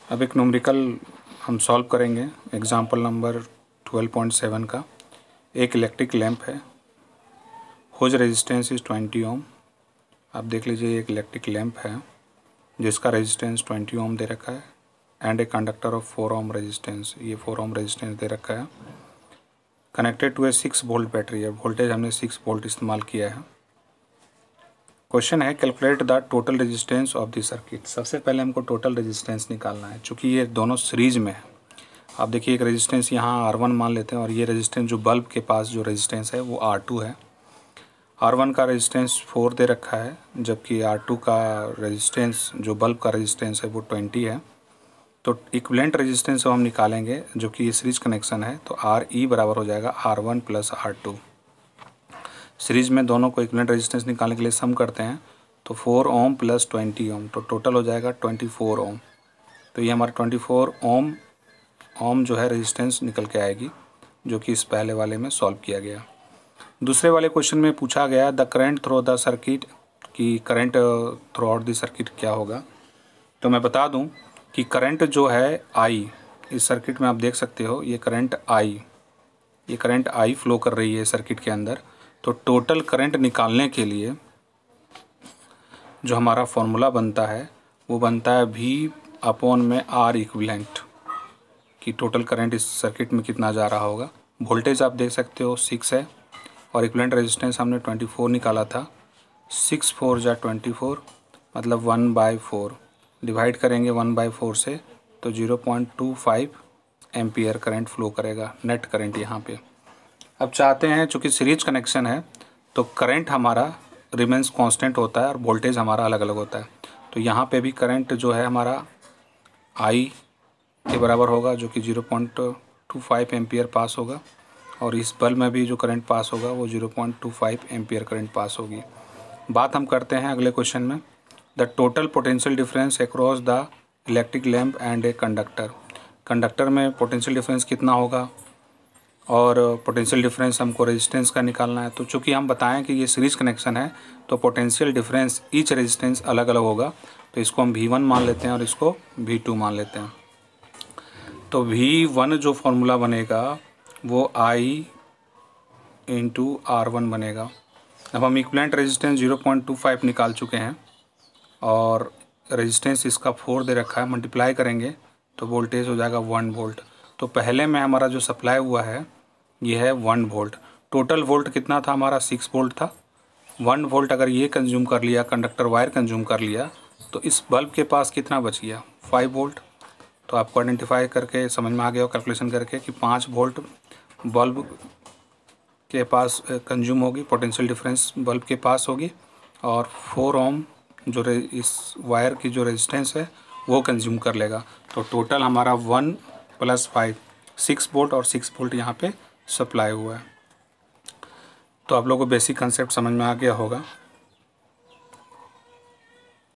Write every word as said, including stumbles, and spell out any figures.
अब एक न्यूमेरिकल हम सॉल्व करेंगे example number twelve point seven का। एक इलेक्ट्रिक लैंप है, whose resistance is twenty ohm. आप देख लीजिए एक इलेक्ट्रिक लैंप है जिसका रेजिस्टेंस ट्वेंटी ओम दे रखा है and a conductor of four ohm resistance, ये फोर ओम रेजिस्टेंस दे रखा है। Connected to a six volt battery है, वोल्टेज हमने सिक्स वोल्ट इस्तेमाल किया है। क्वेश्चन है calculate the total resistance of the circuit. सबसे पहले हमको टोटल रेजिस्टेंस निकालना है, चूँकि ये दोनों सीरीज में है। आप देखिए एक रेजिस्टेंस यहाँ आर वन मान लेते हैं और ये रेजिस्टेंस जो बल्ब के पास जो रेजिस्टेंस है वो आर टू है। आर वन का रेजिस्टेंस फोर दे रखा है, जबकि आर टू का रेजिस्टेंस जो बल्ब का रेजिस्टेंस है वो ट्वेंटी है। तो इक्विवेलेंट रेजिस्टेंस हम निकालेंगे जो कि ये सीरीज कनेक्शन है, तो आर ई बराबर हो जाएगा R one plus R two. Series में दोनों को इक्विवेलेंट रेजिस्टेंस निकालने के लिए सम करते हैं, तो four ohm plus twenty ohm, तो टोटल हो जाएगा ट्वेंटी फोर ओम। तो ये हमारा ट्वेंटी फोर ओम ओम जो है रेजिस्टेंस निकल के आएगी, जो कि इस पहले वाले में सॉल्व किया गया। दूसरे वाले क्वेश्चन में पूछा गया the current through the circuit, कि current through out the circuit क्या होगा। तो मैं बता दूं कि करंट जो है आई, इस सर्किट में आप देख सकते हो ये करंट आई, ये करंट आई फ्लो कर रही है सर्किट के अंदर। तो टोटल करंट निकालने के लिए जो हमारा फॉर्मूला बनता है वो बनता है वी अपॉन में आर इक्विवेलेंट, कि टोटल करंट इस सर्किट में कितना जा रहा होगा। वोल्टेज आप देख सकते हो सिक्स है और इक्विवेलेंट रेजिस्टेंस हमने ट्वेंटी फोर निकाला था। सिक्स फोर जा ट्वेंटी फोर मतलब वन बाई फोर, डिवाइड करेंगे वन बाई फोर से तो zero point two five ampere current flow करेगा, नेट करंट यहाँ पे। अब चाहते हैं चूँकि सीरीज कनेक्शन है तो करंट हमारा रिमेंस कांस्टेंट होता है और वोल्टेज हमारा अलग अलग होता है। तो यहाँ पे भी करंट जो है हमारा आई के बराबर होगा, जो कि zero point two five ampere पास होगा, और इस बल्ब में भी जो करंट पास होगा वो zero point two five ampere current पास होगी। बात हम करते हैं अगले क्वेश्चन में, the total potential difference across the electric lamp and a conductor. Conductor में पोटेंशियल डिफरेंस कितना होगा और पोटेंशियल डिफरेंस हमको रेजिस्टेंस का निकालना है। तो चूँकि हम बताएं कि ये सीरीज कनेक्शन है तो पोटेंशियल डिफरेंस ईच रेजिस्टेंस अलग अलग होगा, तो इसको हम वी वन मान लेते हैं और इसको वी टू मान लेते हैं। तो वी वन जो फॉर्मूला बनेगा वो आई इंटू आर वन बनेगा। अब हम equivalent resistance zero point two five निकाल चुके हैं और रेजिस्टेंस इसका फोर दे रखा है, मल्टीप्लाई करेंगे तो वोल्टेज हो जाएगा वन वोल्ट। तो पहले में हमारा जो सप्लाई हुआ है ये है वन वोल्ट। टोटल वोल्ट कितना था हमारा, सिक्स वोल्ट था। वन वोल्ट अगर ये कंज्यूम कर लिया, कंडक्टर वायर कंज्यूम कर लिया, तो इस बल्ब के पास कितना बच गया, फाइव वोल्ट। तो आपको आइडेंटिफाई करके समझ में आ गया कैलकुलेशन करके कि पाँच वोल्ट बल्ब के पास कंज्यूम होगी, पोटेंशियल डिफरेंस बल्ब के पास होगी, और फोर ओम जो इस वायर की जो रेजिस्टेंस है वो कंज्यूम कर लेगा। तो टोटल हमारा one plus five six volt और सिक्स वोल्ट यहाँ पे सप्लाई हुआ है। तो आप लोगों को बेसिक कंसेप्ट समझ में आ गया होगा।